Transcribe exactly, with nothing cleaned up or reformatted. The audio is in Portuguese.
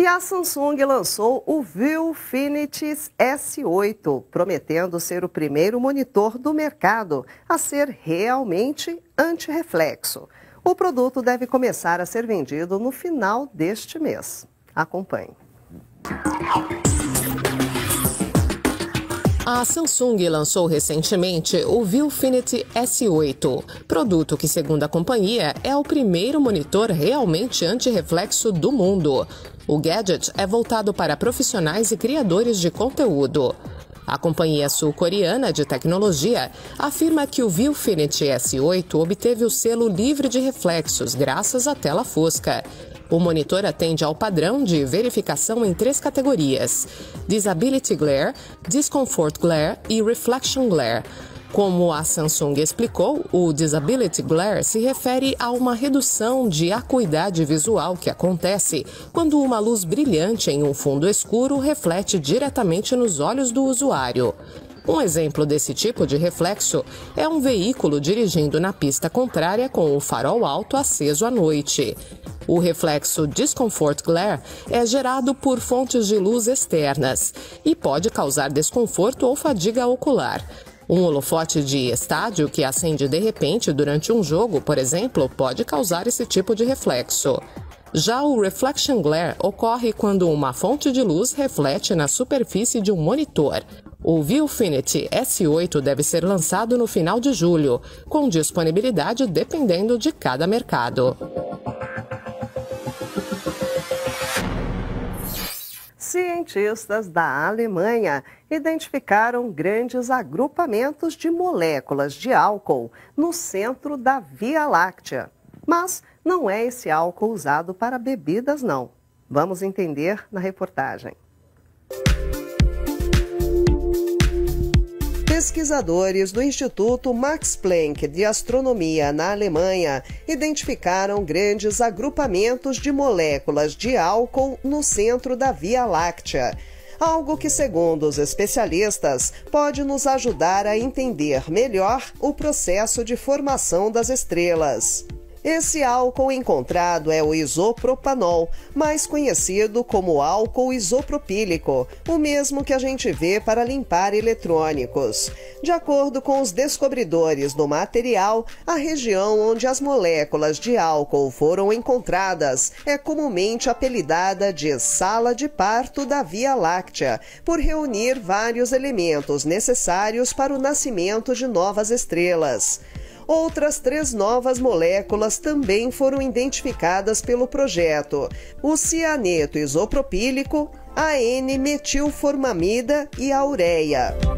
E a Samsung lançou o Viewfinity S oito, prometendo ser o primeiro monitor do mercado a ser realmente anti-reflexo. O produto deve começar a ser vendido no final deste mês. Acompanhe. A Samsung lançou recentemente o Viewfinity S oito, produto que, segundo a companhia, é o primeiro monitor realmente anti-reflexo do mundo. O gadget é voltado para profissionais e criadores de conteúdo. A companhia sul-coreana de tecnologia afirma que o Viewfinity S oito obteve o selo livre de reflexos graças à tela fosca. O monitor atende ao padrão de verificação em três categorias: Disability Glare, Discomfort Glare e Reflection Glare. Como a Samsung explicou, o Disability Glare se refere a uma redução de acuidade visual que acontece quando uma luz brilhante em um fundo escuro reflete diretamente nos olhos do usuário. Um exemplo desse tipo de reflexo é um veículo dirigindo na pista contrária com o farol alto aceso à noite. O reflexo Discomfort Glare é gerado por fontes de luz externas e pode causar desconforto ou fadiga ocular. Um holofote de estádio que acende de repente durante um jogo, por exemplo, pode causar esse tipo de reflexo. Já o Reflection Glare ocorre quando uma fonte de luz reflete na superfície de um monitor. O Viewfinity S oito deve ser lançado no final de julho, com disponibilidade dependendo de cada mercado. Cientistas da Alemanha identificaram grandes agrupamentos de moléculas de álcool no centro da Via Láctea. Mas não é esse álcool usado para bebidas, não. Vamos entender na reportagem. Pesquisadores do Instituto Max Planck de Astronomia na Alemanha identificaram grandes agrupamentos de moléculas de álcool no centro da Via Láctea. Algo que, segundo os especialistas, pode nos ajudar a entender melhor o processo de formação das estrelas. Esse álcool encontrado é o isopropanol, mais conhecido como álcool isopropílico, o mesmo que a gente vê para limpar eletrônicos. De acordo com os descobridores do material, a região onde as moléculas de álcool foram encontradas é comumente apelidada de sala de parto da Via Láctea, por reunir vários elementos necessários para o nascimento de novas estrelas. Outras três novas moléculas também foram identificadas pelo projeto: o cianeto isopropílico, a N-metilformamida e a ureia.